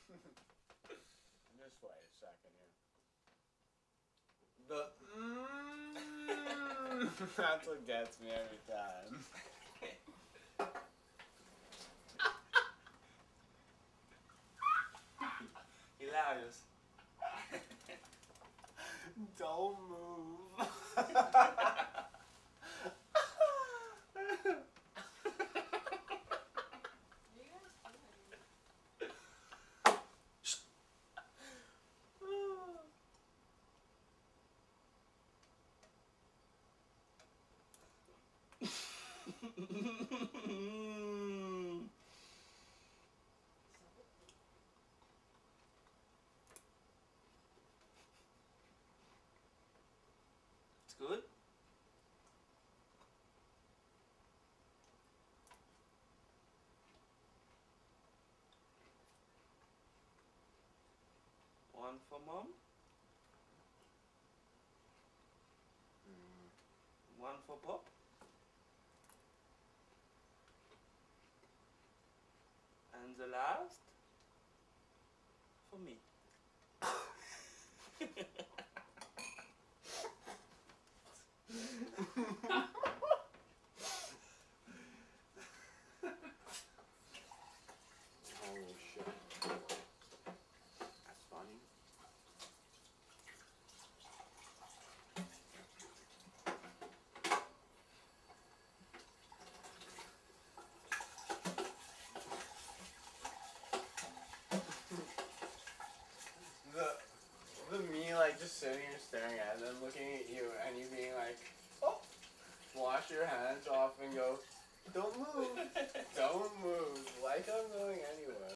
Just wait a second here. That's what gets me every time. Hilarious. Don't move. It's good. One for mom. One for pop. And the last for me. Holy shit. That's funny. The me like just sitting here staring at them, looking at you, and you being like, oh, wash your hands off and go, don't move, don't move, like I'm going anywhere.